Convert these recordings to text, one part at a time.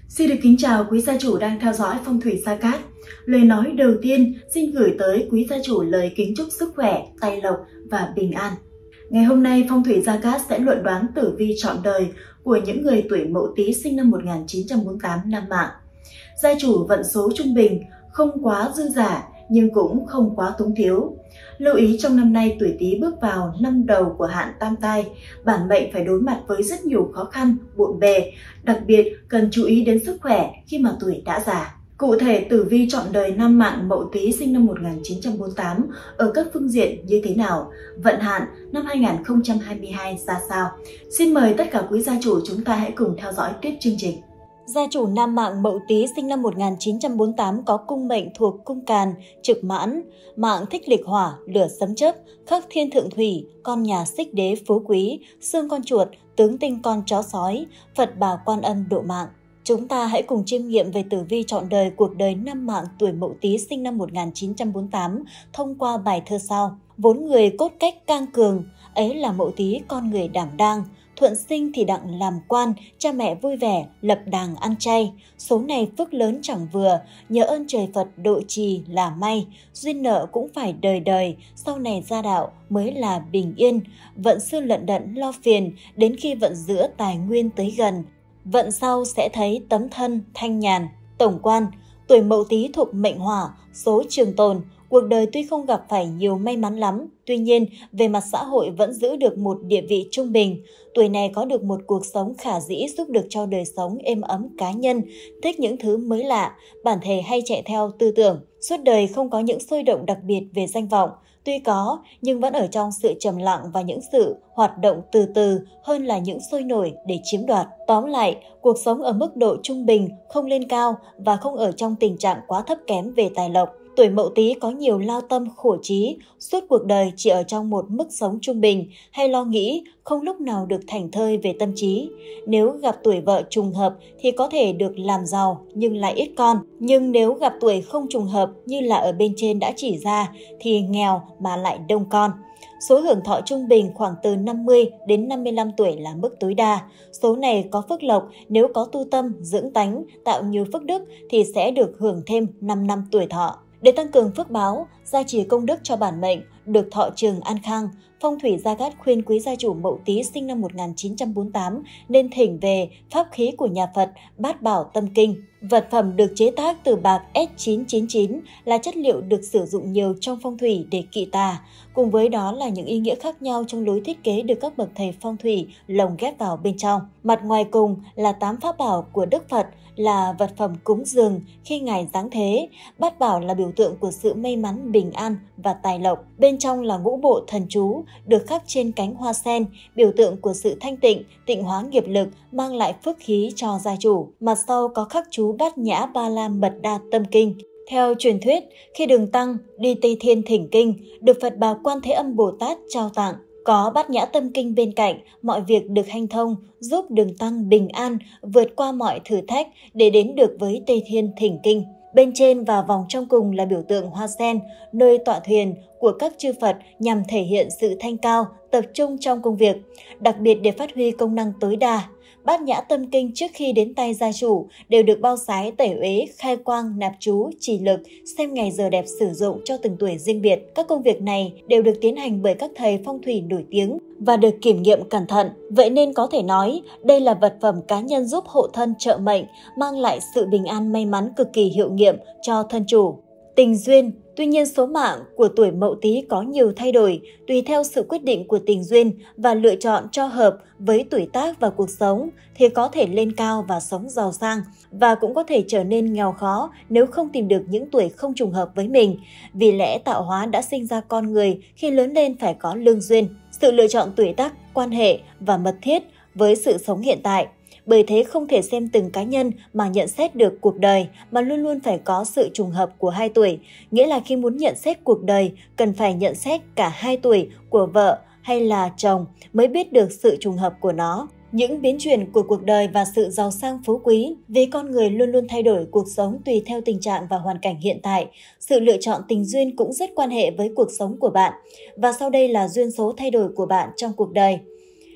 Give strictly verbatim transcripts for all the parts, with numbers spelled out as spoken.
Xin được kính chào quý gia chủ đang theo dõi Phong thủy Gia Cát. Lời nói đầu tiên xin gửi tới quý gia chủ lời kính chúc sức khỏe, tài lộc và bình an. Ngày hôm nay Phong thủy Gia Cát sẽ luận đoán tử vi trọn đời của những người tuổi Mậu Tý sinh năm một nghìn chín trăm bốn mươi tám năm Mạng. Gia chủ vận số trung bình, không quá dư giả nhưng cũng không quá túng thiếu. Lưu ý trong năm nay tuổi Tý bước vào năm đầu của hạn tam tai, bản mệnh phải đối mặt với rất nhiều khó khăn, bộn bề, đặc biệt cần chú ý đến sức khỏe khi mà tuổi đã già. Cụ thể tử vi trọn đời năm Mạng Mậu Tý sinh năm một nghìn chín trăm bốn mươi tám ở các phương diện như thế nào? Vận hạn năm hai nghìn không trăm hai mươi hai ra sao? Xin mời tất cả quý gia chủ chúng ta hãy cùng theo dõi tiếp chương trình. Gia chủ nam Mạng Mậu Tý sinh năm một nghìn chín trăm bốn mươi tám có cung mệnh thuộc cung Càn, trực Mãn, Mạng thích lịch hỏa, lửa sấm chớp, khắc thiên thượng thủy, con nhà xích đế phú quý, xương con chuột, tướng tinh con chó sói, Phật bà Quan Âm độ mạng. Chúng ta hãy cùng chiêm nghiệm về tử vi trọn đời cuộc đời nam Mạng tuổi Mậu Tý sinh năm một nghìn chín trăm bốn mươi tám thông qua bài thơ sau. Vốn người cốt cách cang cường, ấy là Mậu Tý con người đảm đang. Thuận sinh thì đặng làm quan, cha mẹ vui vẻ, lập đàng ăn chay. Số này phước lớn chẳng vừa, nhờ ơn trời Phật độ trì là may. Duyên nợ cũng phải đời đời, sau này gia đạo mới là bình yên. Vận xưa lận đận lo phiền, đến khi vận giữa tài nguyên tới gần. Vận sau sẽ thấy tấm thân thanh nhàn. Tổng quan, tuổi Mậu Tý thuộc mệnh hỏa, số trường tồn. Cuộc đời tuy không gặp phải nhiều may mắn lắm, tuy nhiên về mặt xã hội vẫn giữ được một địa vị trung bình. Tuổi này có được một cuộc sống khả dĩ giúp được cho đời sống êm ấm cá nhân, thích những thứ mới lạ, bản thể hay chạy theo tư tưởng. Suốt đời không có những sôi động đặc biệt về danh vọng, tuy có nhưng vẫn ở trong sự trầm lặng và những sự hoạt động từ từ hơn là những sôi nổi để chiếm đoạt. Tóm lại, cuộc sống ở mức độ trung bình, không lên cao và không ở trong tình trạng quá thấp kém về tài lộc. Tuổi Mậu Tý có nhiều lao tâm khổ trí, suốt cuộc đời chỉ ở trong một mức sống trung bình hay lo nghĩ, không lúc nào được thảnh thơi về tâm trí. Nếu gặp tuổi vợ trùng hợp thì có thể được làm giàu nhưng lại ít con. Nhưng nếu gặp tuổi không trùng hợp như là ở bên trên đã chỉ ra thì nghèo mà lại đông con. Số hưởng thọ trung bình khoảng từ năm mươi đến năm mươi lăm tuổi là mức tối đa. Số này có phước lộc, nếu có tu tâm, dưỡng tánh, tạo nhiều phước đức thì sẽ được hưởng thêm năm năm tuổi thọ. Để tăng cường phước báo, gia trì công đức cho bản mệnh, được thọ trường an khang, Phong thủy Gia Cát khuyên quý gia chủ Mậu Tý sinh năm một nghìn chín trăm bốn mươi tám nên thỉnh về pháp khí của nhà Phật Bát Bảo Tâm Kinh. Vật phẩm được chế tác từ bạc S chín chín chín là chất liệu được sử dụng nhiều trong phong thủy để kỵ tà. Cùng với đó là những ý nghĩa khác nhau trong lối thiết kế được các bậc thầy phong thủy lồng ghép vào bên trong. Mặt ngoài cùng là tám pháp bảo của Đức Phật, là vật phẩm cúng dường khi Ngài giáng thế. Bát bảo là biểu tượng của sự may mắn, bình an và tài lộc. Bên trong là ngũ bộ thần chú được khắc trên cánh hoa sen, biểu tượng của sự thanh tịnh, tịnh hóa nghiệp lực, mang lại phước khí cho gia chủ. Mặt sau có khắc chú Bát Nhã Ba La Mật Đa Tâm Kinh. Theo truyền thuyết, khi Đường Tăng đi Tây Thiên thỉnh kinh, được Phật Bà Quan Thế Âm Bồ Tát trao tặng. Có Bát Nhã Tâm Kinh bên cạnh, mọi việc được hanh thông, giúp Đường Tăng bình an, vượt qua mọi thử thách để đến được với Tây Thiên thỉnh kinh. Bên trên và vòng trong cùng là biểu tượng hoa sen, nơi tọa thuyền của các chư Phật nhằm thể hiện sự thanh cao, tập trung trong công việc, đặc biệt để phát huy công năng tối đa. Bát Nhã Tâm Kinh trước khi đến tay gia chủ đều được bao sái tẩy uế, khai quang, nạp chú, trì lực, xem ngày giờ đẹp sử dụng cho từng tuổi riêng biệt. Các công việc này đều được tiến hành bởi các thầy phong thủy nổi tiếng và được kiểm nghiệm cẩn thận. Vậy nên có thể nói đây là vật phẩm cá nhân giúp hộ thân trợ mệnh, mang lại sự bình an may mắn cực kỳ hiệu nghiệm cho thân chủ. Tình duyên. Tuy nhiên số mạng của tuổi Mậu Tý có nhiều thay đổi tùy theo sự quyết định của tình duyên và lựa chọn cho hợp với tuổi tác và cuộc sống thì có thể lên cao và sống giàu sang, và cũng có thể trở nên nghèo khó nếu không tìm được những tuổi không trùng hợp với mình. Vì lẽ tạo hóa đã sinh ra con người khi lớn lên phải có lương duyên, sự lựa chọn tuổi tác, quan hệ và mật thiết với sự sống hiện tại. Bởi thế không thể xem từng cá nhân mà nhận xét được cuộc đời, mà luôn luôn phải có sự trùng hợp của hai tuổi. Nghĩa là khi muốn nhận xét cuộc đời, cần phải nhận xét cả hai tuổi của vợ hay là chồng mới biết được sự trùng hợp của nó. Những biến chuyển của cuộc đời và sự giàu sang phú quý, vì con người luôn luôn thay đổi cuộc sống tùy theo tình trạng và hoàn cảnh hiện tại. Sự lựa chọn tình duyên cũng rất quan hệ với cuộc sống của bạn. Và sau đây là duyên số thay đổi của bạn trong cuộc đời.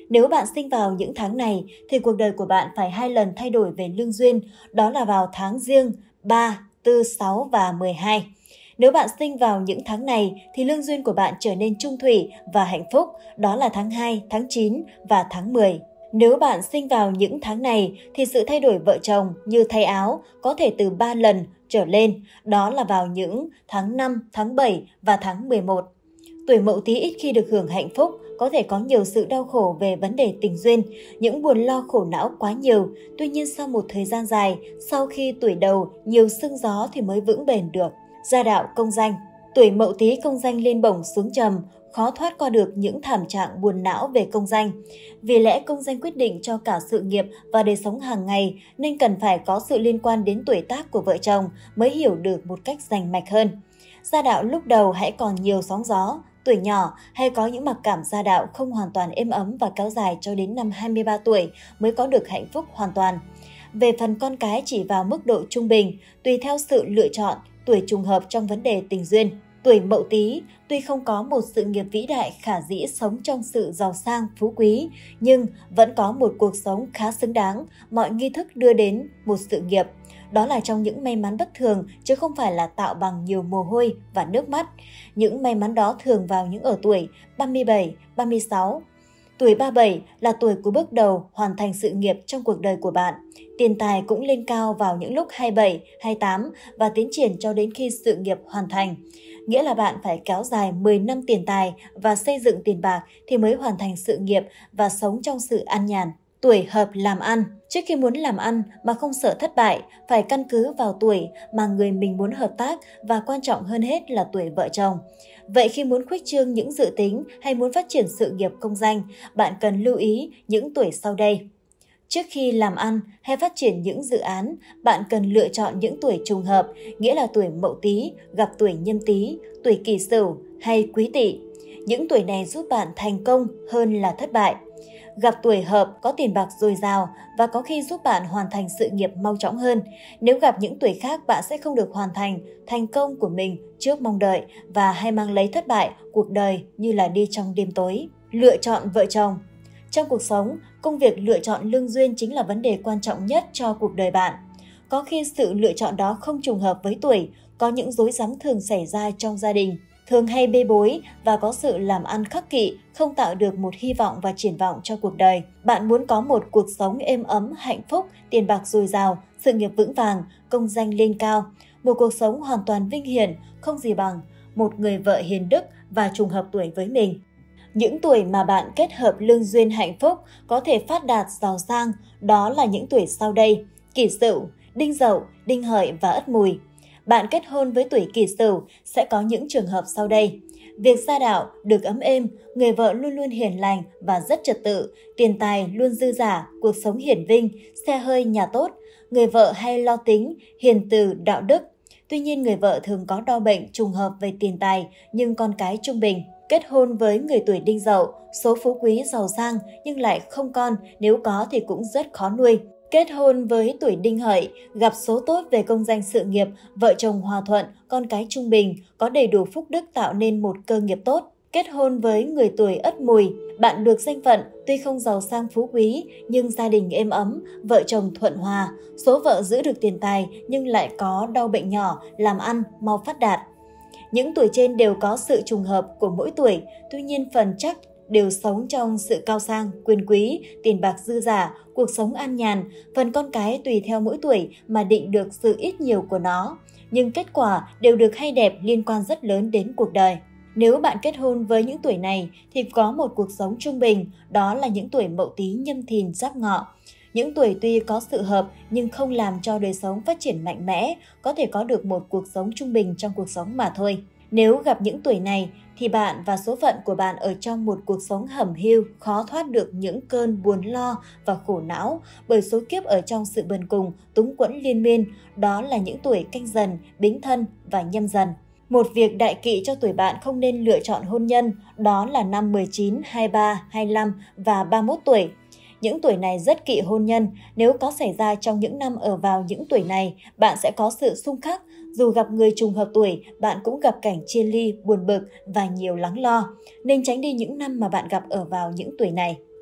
Nếu bạn sinh vào những tháng này thì cuộc đời của bạn phải hai lần thay đổi về lương duyên, đó là vào tháng Giêng ba, tư, sáu và mười hai. Nếu bạn sinh vào những tháng này thì lương duyên của bạn trở nên chung thủy và hạnh phúc, đó là tháng hai, tháng chín và tháng mười. Nếu bạn sinh vào những tháng này thì sự thay đổi vợ chồng như thay áo có thể từ ba lần trở lên, đó là vào những tháng năm, tháng bảy và tháng mười một. Tuổi Mậu Tý ít khi được hưởng hạnh phúc, có thể có nhiều sự đau khổ về vấn đề tình duyên, những buồn lo khổ não quá nhiều. Tuy nhiên sau một thời gian dài, sau khi tuổi đầu nhiều sương gió thì mới vững bền được. Gia đạo công danh. Tuổi Mậu Tý công danh lên bổng xuống trầm, khó thoát qua được những thảm trạng buồn não về công danh. Vì lẽ công danh quyết định cho cả sự nghiệp và đời sống hàng ngày nên cần phải có sự liên quan đến tuổi tác của vợ chồng mới hiểu được một cách rành mạch hơn. Gia đạo lúc đầu hãy còn nhiều sóng gió, tuổi nhỏ hay có những mặc cảm gia đạo không hoàn toàn êm ấm và kéo dài cho đến năm hai mươi ba tuổi mới có được hạnh phúc hoàn toàn. Về phần con cái chỉ vào mức độ trung bình, tùy theo sự lựa chọn, tuổi trùng hợp trong vấn đề tình duyên. Tuổi Mậu Tý tuy không có một sự nghiệp vĩ đại khả dĩ sống trong sự giàu sang phú quý, nhưng vẫn có một cuộc sống khá xứng đáng, mọi nghi thức đưa đến một sự nghiệp. Đó là trong những may mắn bất thường chứ không phải là tạo bằng nhiều mồ hôi và nước mắt. Những may mắn đó thường vào những ở tuổi ba mươi bảy, ba mươi sáu. Tuổi ba mươi bảy là tuổi của bước đầu hoàn thành sự nghiệp trong cuộc đời của bạn. Tiền tài cũng lên cao vào những lúc hai mươi bảy, hai mươi tám và tiến triển cho đến khi sự nghiệp hoàn thành. Nghĩa là bạn phải kéo dài mười năm tiền tài và xây dựng tiền bạc thì mới hoàn thành sự nghiệp và sống trong sự an nhàn. Tuổi hợp làm ăn. Trước khi muốn làm ăn mà không sợ thất bại, phải căn cứ vào tuổi mà người mình muốn hợp tác và quan trọng hơn hết là tuổi vợ chồng. Vậy khi muốn khuếch trương những dự tính hay muốn phát triển sự nghiệp công danh, bạn cần lưu ý những tuổi sau đây. Trước khi làm ăn hay phát triển những dự án, bạn cần lựa chọn những tuổi trùng hợp, nghĩa là tuổi Mậu Tý gặp tuổi Nhâm Tý, tuổi Kỷ Sửu hay Quý Tỵ. Những tuổi này giúp bạn thành công hơn là thất bại. Gặp tuổi hợp có tiền bạc dồi dào và có khi giúp bạn hoàn thành sự nghiệp mau chóng hơn. Nếu gặp những tuổi khác, bạn sẽ không được hoàn thành thành công của mình trước mong đợi và hay mang lấy thất bại cuộc đời như là đi trong đêm tối. Lựa chọn vợ chồng. Trong cuộc sống, công việc lựa chọn lương duyên chính là vấn đề quan trọng nhất cho cuộc đời bạn. Có khi sự lựa chọn đó không trùng hợp với tuổi, có những rối rắm thường xảy ra trong gia đình, thường hay bê bối và có sự làm ăn khắc kỷ, không tạo được một hy vọng và triển vọng cho cuộc đời. Bạn muốn có một cuộc sống êm ấm, hạnh phúc, tiền bạc dồi dào, sự nghiệp vững vàng, công danh lên cao, một cuộc sống hoàn toàn vinh hiển, không gì bằng một người vợ hiền đức và trùng hợp tuổi với mình. Những tuổi mà bạn kết hợp lương duyên hạnh phúc có thể phát đạt giàu sang, đó là những tuổi sau đây: Kỷ Sửu, Đinh Dậu, Đinh Hợi và Ất Mùi. Bạn kết hôn với tuổi Kỷ Sửu sẽ có những trường hợp sau đây. Việc gia đạo được ấm êm, người vợ luôn luôn hiền lành và rất trật tự, tiền tài luôn dư dả, cuộc sống hiển vinh, xe hơi nhà tốt, người vợ hay lo tính, hiền từ, đạo đức. Tuy nhiên người vợ thường có đau bệnh trùng hợp về tiền tài nhưng con cái trung bình. Kết hôn với người tuổi Đinh Dậu, số phú quý giàu sang nhưng lại không con, nếu có thì cũng rất khó nuôi. Kết hôn với tuổi Đinh Hợi, gặp số tốt về công danh sự nghiệp, vợ chồng hòa thuận, con cái trung bình, có đầy đủ phúc đức tạo nên một cơ nghiệp tốt. Kết hôn với người tuổi Ất Mùi, bạn được danh phận, tuy không giàu sang phú quý, nhưng gia đình êm ấm, vợ chồng thuận hòa, số vợ giữ được tiền tài nhưng lại có đau bệnh nhỏ, làm ăn mau phát đạt. Những tuổi trên đều có sự trùng hợp của mỗi tuổi, tuy nhiên phần chắc đều sống trong sự cao sang, quyền quý, tiền bạc dư dả, cuộc sống an nhàn. Phần con cái tùy theo mỗi tuổi mà định được sự ít nhiều của nó, nhưng kết quả đều được hay đẹp liên quan rất lớn đến cuộc đời. Nếu bạn kết hôn với những tuổi này thì có một cuộc sống trung bình, đó là những tuổi Mậu Tý, Nhâm Thìn, Giáp Ngọ. Những tuổi tuy có sự hợp nhưng không làm cho đời sống phát triển mạnh mẽ, có thể có được một cuộc sống trung bình trong cuộc sống mà thôi. Nếu gặp những tuổi này thì bạn và số phận của bạn ở trong một cuộc sống hẩm hiu, khó thoát được những cơn buồn lo và khổ não bởi số kiếp ở trong sự bần cùng, túng quẫn liên miên, đó là những tuổi Canh Dần, Bính Thân và Nhâm Dần. Một việc đại kỵ cho tuổi bạn không nên lựa chọn hôn nhân, đó là năm mười chín, hai mươi ba, hai mươi lăm và ba mươi mốt tuổi. Những tuổi này rất kỵ hôn nhân, nếu có xảy ra trong những năm ở vào những tuổi này, bạn sẽ có sự xung khắc. Dù gặp người trùng hợp tuổi, bạn cũng gặp cảnh chia ly, buồn bực và nhiều lắng lo, nên tránh đi những năm mà bạn gặp ở vào những tuổi này.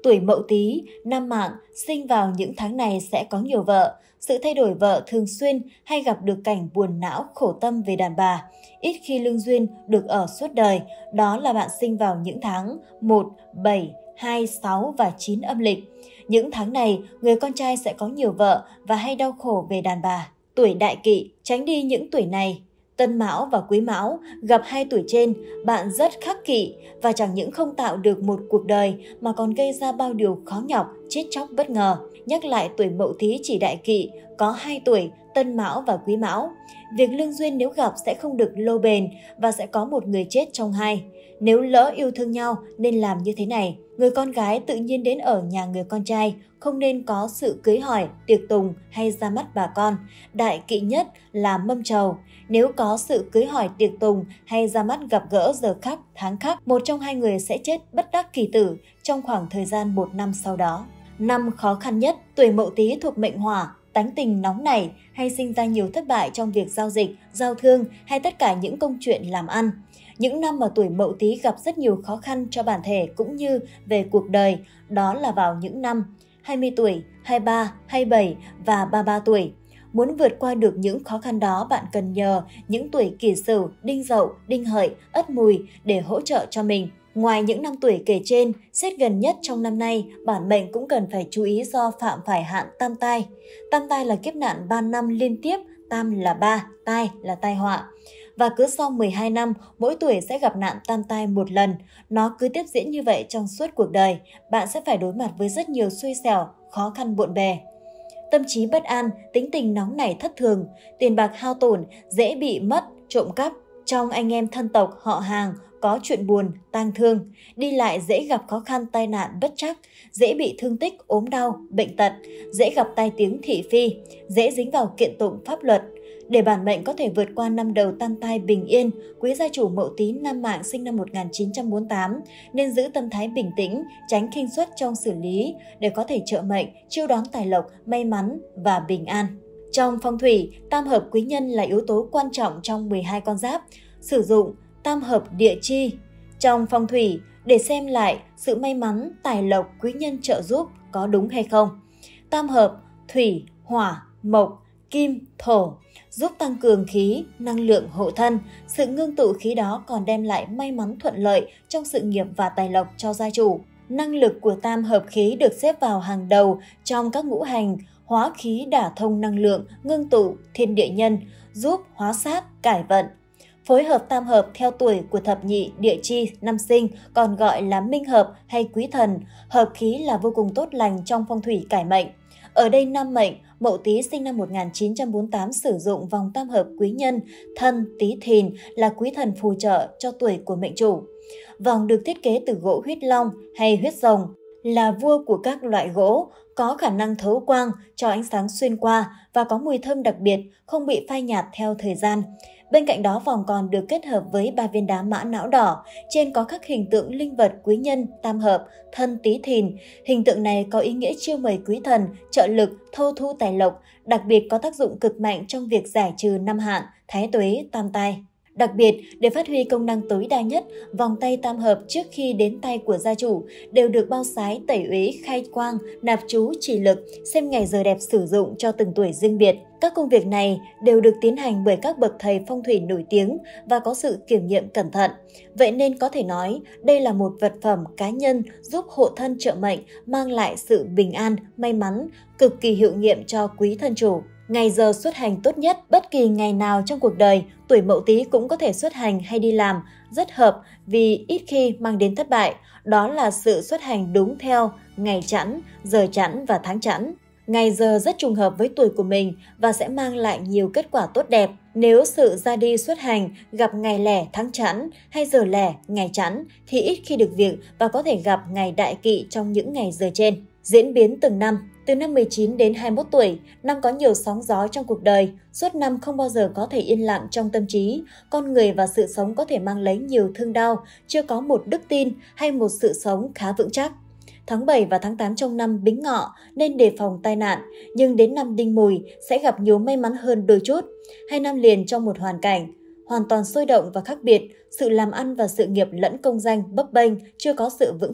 Tuổi Mậu Tý, nam mạng, sinh vào những tháng này sẽ có nhiều vợ. Sự thay đổi vợ thường xuyên hay gặp được cảnh buồn não khổ tâm về đàn bà. Ít khi lương duyên được ở suốt đời, đó là bạn sinh vào những tháng một, bảy, hai, sáu và chín âm lịch. Những tháng này, người con trai sẽ có nhiều vợ và hay đau khổ về đàn bà. Tuổi Đại Kỵ, tránh đi những tuổi này. Tân Mão và Quý Mão, gặp hai tuổi trên, bạn rất khắc kỷ và chẳng những không tạo được một cuộc đời mà còn gây ra bao điều khó nhọc, chết chóc bất ngờ. Nhắc lại tuổi Mậu Tý chỉ Đại Kỵ, có hai tuổi, Tân Mão và Quý Mão. Việc lương duyên nếu gặp sẽ không được lâu bền và sẽ có một người chết trong hai. Nếu lỡ yêu thương nhau nên làm như thế này. Người con gái tự nhiên đến ở nhà người con trai, không nên có sự cưới hỏi, tiệc tùng hay ra mắt bà con. Đại kỵ nhất là mâm trầu. Nếu có sự cưới hỏi, tiệc tùng hay ra mắt gặp gỡ giờ khắc, tháng khắc, một trong hai người sẽ chết bất đắc kỳ tử trong khoảng thời gian một năm sau đó. Năm khó khăn nhất, tuổi Mậu Tý thuộc mệnh hỏa, tánh tình nóng nảy hay sinh ra nhiều thất bại trong việc giao dịch, giao thương hay tất cả những công chuyện làm ăn. Những năm mà tuổi Mậu Tý gặp rất nhiều khó khăn cho bản thể cũng như về cuộc đời, đó là vào những năm hai mươi tuổi, hai mươi ba, hai mươi bảy và ba mươi ba tuổi. Muốn vượt qua được những khó khăn đó, bạn cần nhờ những tuổi Kỷ Sửu, Đinh Dậu, Đinh Hợi, Ất Mùi để hỗ trợ cho mình. Ngoài những năm tuổi kể trên, xét gần nhất trong năm nay, bản mệnh cũng cần phải chú ý do phạm phải hạn tam tai. Tam tai là kiếp nạn ba năm liên tiếp, tam là ba, tai là tai họa. Và cứ sau mười hai năm, mỗi tuổi sẽ gặp nạn tam tai một lần. Nó cứ tiếp diễn như vậy trong suốt cuộc đời. Bạn sẽ phải đối mặt với rất nhiều xui xẻo, khó khăn bộn bề. Tâm trí bất an, tính tình nóng nảy thất thường, tiền bạc hao tổn, dễ bị mất, trộm cắp. Trong anh em thân tộc, họ hàng, có chuyện buồn, tang thương, đi lại dễ gặp khó khăn tai nạn bất trắc, dễ bị thương tích, ốm đau, bệnh tật, dễ gặp tai tiếng thị phi, dễ dính vào kiện tụng pháp luật. Để bản mệnh có thể vượt qua năm đầu tam tai bình yên, quý gia chủ Mậu Tý nam mạng sinh năm một nghìn chín trăm bốn mươi tám nên giữ tâm thái bình tĩnh, tránh khinh suất trong xử lý để có thể trợ mệnh, chiêu đón tài lộc, may mắn và bình an. Trong phong thủy, tam hợp quý nhân là yếu tố quan trọng trong mười hai con giáp. Sử dụng tam hợp địa chi. Trong phong thủy, để xem lại sự may mắn, tài lộc, quý nhân trợ giúp có đúng hay không. Tam hợp thủy, hỏa, mộc, kim, thổ giúp tăng cường khí, năng lượng hộ thân. Sự ngưng tụ khí đó còn đem lại may mắn thuận lợi trong sự nghiệp và tài lộc cho gia chủ. Năng lực của tam hợp khí được xếp vào hàng đầu trong các ngũ hành, hóa khí đả thông năng lượng, ngưng tụ, thiên địa nhân, giúp hóa sát, cải vận. Phối hợp tam hợp theo tuổi của thập nhị địa chi năm sinh, còn gọi là minh hợp hay quý thần, hợp khí là vô cùng tốt lành trong phong thủy cải mệnh. Ở đây nam mệnh, Mậu Tý sinh năm một nghìn chín trăm bốn mươi tám sử dụng vòng tam hợp quý nhân, Thân, Tý, Thìn là quý thần phù trợ cho tuổi của mệnh chủ. Vòng được thiết kế từ gỗ huyết long hay huyết rồng, là vua của các loại gỗ, có khả năng thấu quang, cho ánh sáng xuyên qua và có mùi thơm đặc biệt, không bị phai nhạt theo thời gian. Bên cạnh đó, vòng còn được kết hợp với ba viên đá mã não đỏ, trên có các hình tượng linh vật quý nhân, tam hợp, Thân, Tý, Thìn. Hình tượng này có ý nghĩa chiêu mời quý thần, trợ lực, thâu thu tài lộc, đặc biệt có tác dụng cực mạnh trong việc giải trừ năm hạn, thái tuế, tam tai. Đặc biệt, để phát huy công năng tối đa nhất, vòng tay tam hợp trước khi đến tay của gia chủ đều được bao sái, tẩy uế, khai quang, nạp chú, chỉ lực, xem ngày giờ đẹp sử dụng cho từng tuổi riêng biệt. Các công việc này đều được tiến hành bởi các bậc thầy phong thủy nổi tiếng và có sự kiểm nghiệm cẩn thận. Vậy nên có thể nói, đây là một vật phẩm cá nhân giúp hộ thân trợ mệnh, mang lại sự bình an, may mắn, cực kỳ hiệu nghiệm cho quý thân chủ. Ngày giờ xuất hành tốt nhất, bất kỳ ngày nào trong cuộc đời, tuổi Mậu Tý cũng có thể xuất hành hay đi làm, rất hợp vì ít khi mang đến thất bại. Đó là sự xuất hành đúng theo ngày chẵn, giờ chẵn và tháng chẵn. Ngày giờ rất trùng hợp với tuổi của mình và sẽ mang lại nhiều kết quả tốt đẹp. Nếu sự ra đi xuất hành gặp ngày lẻ tháng chẵn hay giờ lẻ ngày chẵn thì ít khi được việc và có thể gặp ngày đại kỵ trong những ngày giờ trên. Diễn biến từng năm. Từ năm mười chín đến hai mươi mốt tuổi, năm có nhiều sóng gió trong cuộc đời. Suốt năm không bao giờ có thể yên lặng trong tâm trí. Con người và sự sống có thể mang lấy nhiều thương đau, chưa có một đức tin hay một sự sống khá vững chắc. Tháng bảy và tháng tám trong năm Bính Ngọ nên đề phòng tai nạn, nhưng đến năm Đinh Mùi sẽ gặp nhiều may mắn hơn đôi chút. Hai năm liền trong một hoàn cảnh hoàn toàn sôi động và khác biệt, sự làm ăn và sự nghiệp lẫn công danh bấp bênh, chưa có sự vững chắc.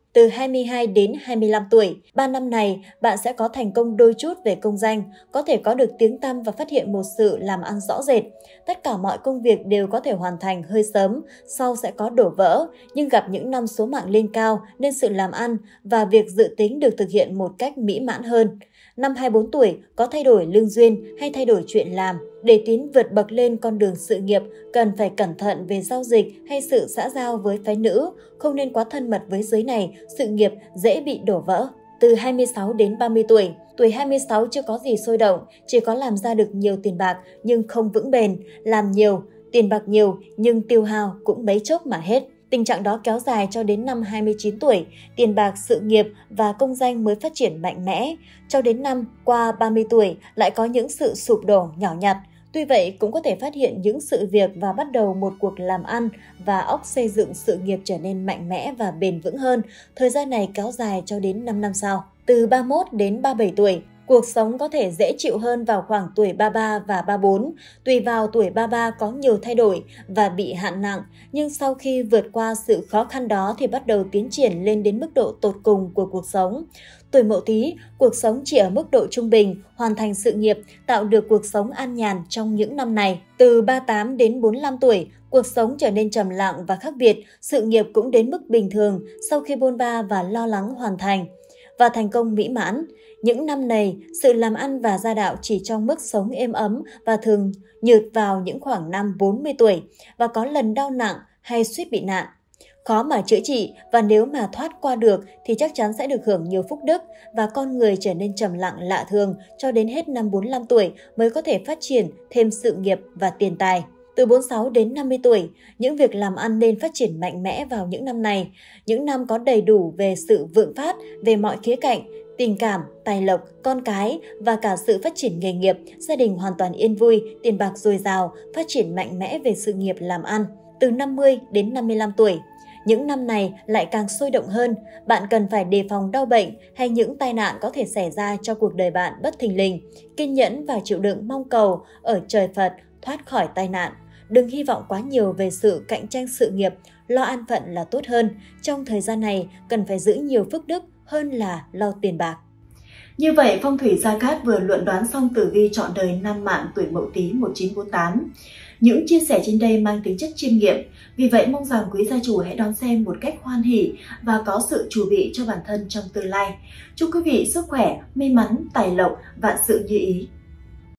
từ hai mươi hai đến hai mươi lăm tuổi. Ba năm này, bạn sẽ có thành công đôi chút về công danh, có thể có được tiếng tăm và phát hiện một sự làm ăn rõ rệt. Tất cả mọi công việc đều có thể hoàn thành hơi sớm, sau sẽ có đổ vỡ, nhưng gặp những năm số mạng lên cao nên sự làm ăn và việc dự tính được thực hiện một cách mỹ mãn hơn. Năm hai mươi bốn tuổi có thay đổi lương duyên hay thay đổi chuyện làm. Để tiến vượt bậc lên con đường sự nghiệp, cần phải cẩn thận về giao dịch hay sự xã giao với phái nữ, không nên quá thân mật với giới này, sự nghiệp dễ bị đổ vỡ. Từ hai mươi sáu đến ba mươi tuổi, tuổi hai mươi sáu chưa có gì sôi động, chỉ có làm ra được nhiều tiền bạc nhưng không vững bền, làm nhiều, tiền bạc nhiều nhưng tiêu hao cũng mấy chốc mà hết. Tình trạng đó kéo dài cho đến năm hai mươi chín tuổi, tiền bạc, sự nghiệp và công danh mới phát triển mạnh mẽ. Cho đến năm qua ba mươi tuổi lại có những sự sụp đổ nhỏ nhặt. Tuy vậy cũng có thể phát hiện những sự việc và bắt đầu một cuộc làm ăn và óc xây dựng sự nghiệp trở nên mạnh mẽ và bền vững hơn. Thời gian này kéo dài cho đến năm năm sau. Từ ba mươi mốt đến ba mươi bảy tuổi, cuộc sống có thể dễ chịu hơn vào khoảng tuổi ba mươi ba và ba mươi bốn. Tùy vào tuổi ba mươi ba có nhiều thay đổi và bị hạn nặng, nhưng sau khi vượt qua sự khó khăn đó thì bắt đầu tiến triển lên đến mức độ tột cùng của cuộc sống. Tuổi Mậu Tý, cuộc sống chỉ ở mức độ trung bình, hoàn thành sự nghiệp, tạo được cuộc sống an nhàn trong những năm này. Từ ba mươi tám đến bốn mươi lăm tuổi, cuộc sống trở nên trầm lặng và khác biệt, sự nghiệp cũng đến mức bình thường sau khi bôn ba và lo lắng hoàn thành và thành công mỹ mãn. Những năm này, sự làm ăn và gia đạo chỉ trong mức sống êm ấm và thường nhược vào những khoảng năm bốn mươi tuổi và có lần đau nặng hay suýt bị nạn. Khó mà chữa trị và nếu mà thoát qua được thì chắc chắn sẽ được hưởng nhiều phúc đức và con người trở nên trầm lặng lạ thường cho đến hết năm bốn mươi lăm tuổi mới có thể phát triển thêm sự nghiệp và tiền tài. Từ bốn mươi sáu đến năm mươi tuổi, những việc làm ăn nên phát triển mạnh mẽ vào những năm này. Những năm có đầy đủ về sự vượng phát về mọi khía cạnh, tình cảm, tài lộc, con cái và cả sự phát triển nghề nghiệp, gia đình hoàn toàn yên vui, tiền bạc dồi dào, phát triển mạnh mẽ về sự nghiệp làm ăn. Từ năm mươi đến năm mươi lăm tuổi, những năm này lại càng sôi động hơn, bạn cần phải đề phòng đau bệnh hay những tai nạn có thể xảy ra cho cuộc đời bạn bất thình lình. Kiên nhẫn và chịu đựng mong cầu ở trời Phật thoát khỏi tai nạn. Đừng hy vọng quá nhiều về sự cạnh tranh sự nghiệp, lo an phận là tốt hơn. Trong thời gian này, cần phải giữ nhiều phước đức hơn là lo tiền bạc. Như vậy, Phong thủy Gia Cát vừa luận đoán xong tử vi trọn đời năm Mạng tuổi Mậu Tý một nghìn chín trăm bốn mươi tám. Những chia sẻ trên đây mang tính chất chiêm nghiệm, vì vậy mong rằng quý gia chủ hãy đón xem một cách hoan hỉ và có sự chuẩn bị cho bản thân trong tương lai. Chúc quý vị sức khỏe, may mắn, tài lộc, vạn sự như ý.